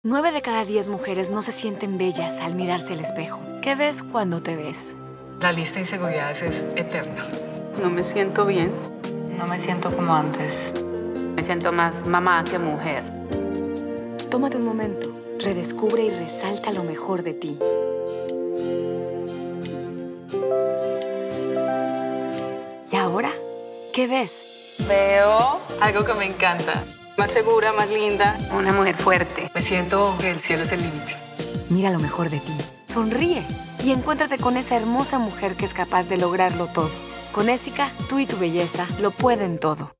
9 de cada 10 mujeres no se sienten bellas al mirarse al espejo. ¿Qué ves cuando te ves? La lista de inseguridades es eterna. No me siento bien. No me siento como antes. Me siento más mamá que mujer. Tómate un momento, redescubre y resalta lo mejor de ti. ¿Y ahora? ¿Qué ves? Veo algo que me encanta. Más segura, más linda. Una mujer fuerte. Me siento que el cielo es el límite. Mira lo mejor de ti. Sonríe y encuéntrate con esa hermosa mujer que es capaz de lograrlo todo. Con Ésica, tú y tu belleza lo pueden todo.